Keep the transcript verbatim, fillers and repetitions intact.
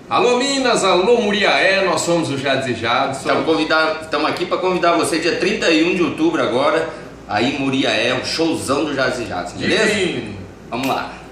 Alô Minas, alô Muriaé, nós somos o Jades e Jadson. Estamos aqui para convidar você dia trinta e um de outubro agora, aí em Muriaé, o showzão do Jades e Jadson, beleza? Sim. Vamos lá.